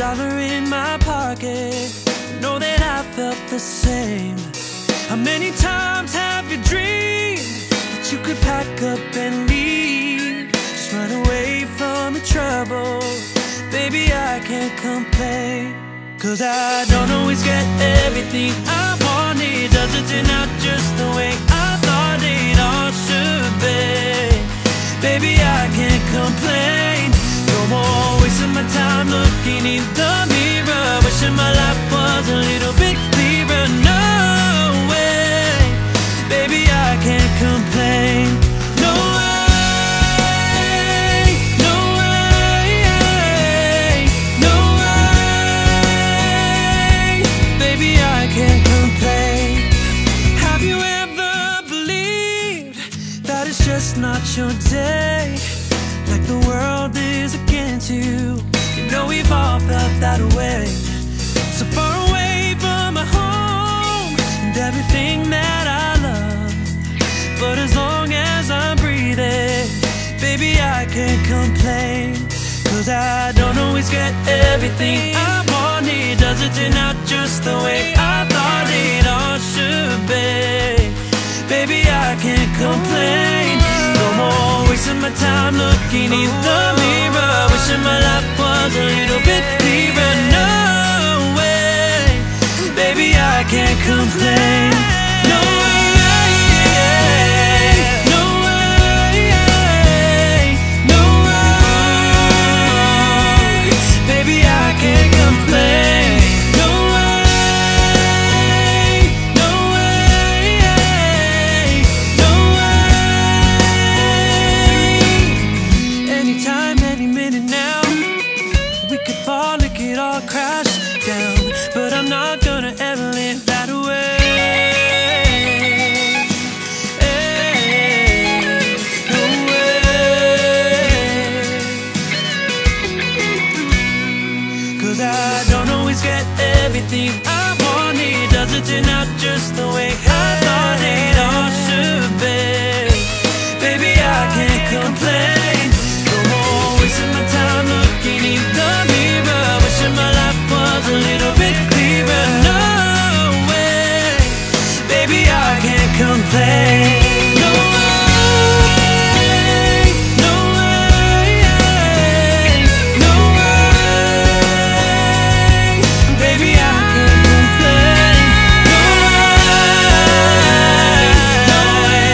$1 in my pocket, know that I felt the same. How many times have you dreamed that you could pack up and leave, just run away from the trouble? Baby, I can't complain, 'cause I don't always get everything I wanted. Doesn't turn out just the way I thought it all should be. Baby, I can't complain. No more wasting my time looking in the mirror, wishing my life was a little bit clearer. No way, baby, I can't complain. No way, no way, no way, baby, I can't complain. Have you ever believed that it's just not your day? Like the world is against you. You know we've all felt that way. So far away from my home and everything that I love, but as long as I'm breathing, baby, I can't complain. 'Cause I don't always get everything I wanted. Doesn't turn out just the way I thought it all should be. Baby, I can't complain. No more wasting my time looking in the mirror, wishing my life was a little bit clearer. No way, baby, I can't complain. No way, no way, no way, baby, I can't complain. No way, no way, no way. Anytime, any minute now, we could fall, it could all crash down, but I'm not gonna ever live that way. No way. 'Cause I don't always get everything I wanted. Doesn't turn out just the way I thought it all should be. Baby, I can't complain. No more wasting my time looking in the mirror, wishing my life was a little bit clearer. No way, baby, I can't complain. No way, no way, no way, baby, I can't complain. No way,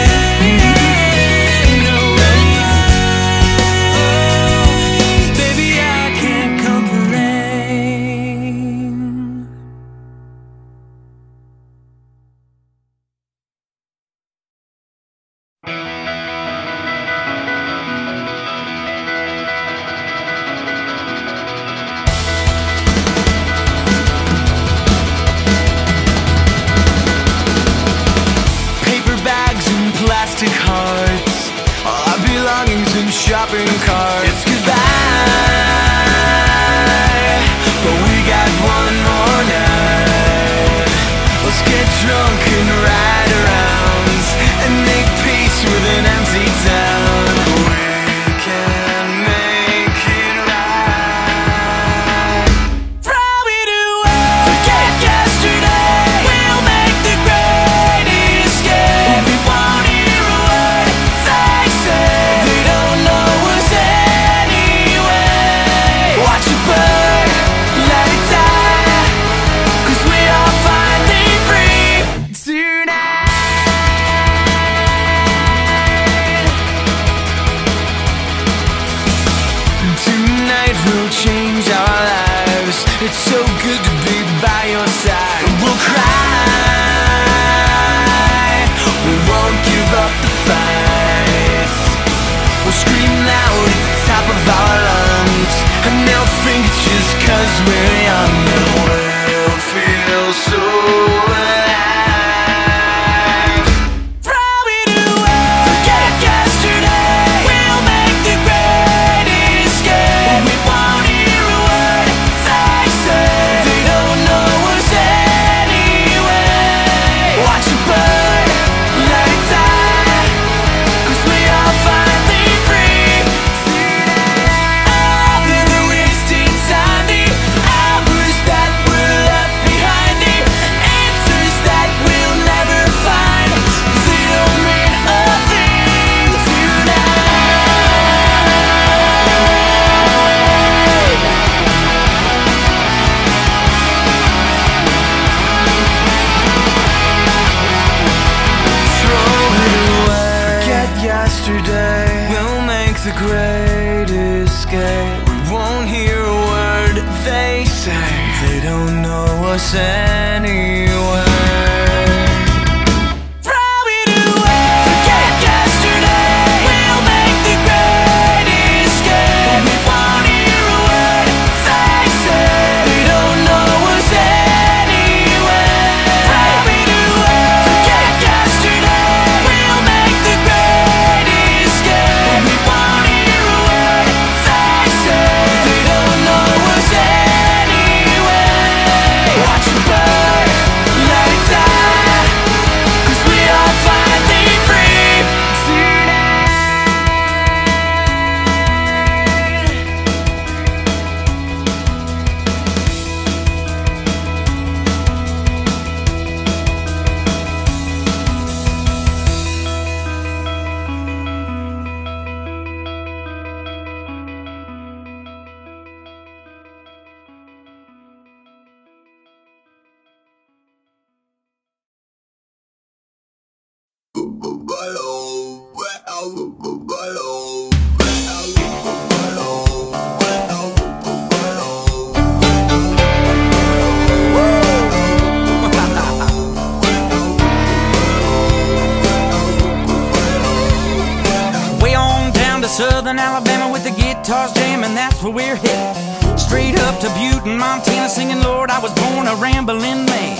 no way, oh, baby, I can't complain. Paper bags and plastic hearts, all our belongings in shopping carts. It's goodbye, but we got one more night. Let's get drunk and ride around and make peace with an empty town. We can make it right. Throw it away, forget yesterday. We'll make the great escape. We won't hear a word they say. They don't know us anyway. Watch it burn, let it die, 'cause we are finally free tonight. Tonight we'll change our lives. It's so good to be by your side. We'll cry, we won't give up the fight. We'll scream loud at the top of our lungs, and they'll think it's just 'cause we're young. And we'll feel so alive. Throw it away, forget yesterday. We'll make the great escape. We won't hear a word they say. They don't know us anyway. Southern Alabama with the guitars jamming, that's where we're headed. Straight up to Butte in Montana, singing, Lord, I was born a rambling man.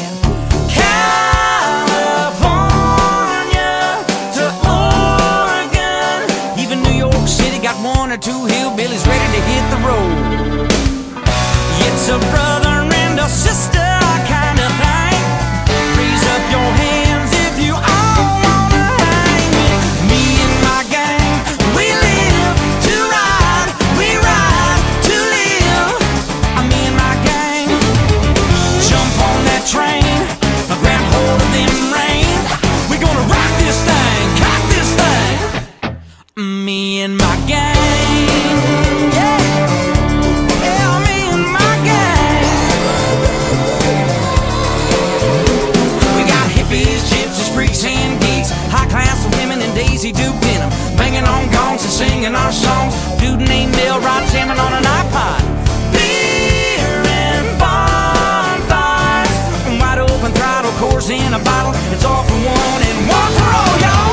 California to Oregon, even New York City got one or two hillbillies ready to hit the road. It's a brother and a sister kind of thing. Raise up your hands if you all wanna hang with me and my gang. We live to ride, we ride to live. Me and my gang, jump on that train, grab hold of them reins. We're gonna rock this thing, cock this thing. Me and my gang, yeah, yeah, me and my gang. We got hippies, gypsies, freaks, and geeks, high class women and Daisy Duke denim, banging on gongs and singing our songs. Dude named Bill Rod jamming on an iPod. Beer and bonfires, wide open throttle, course in a bottle. It's all for one and one for all, y'all.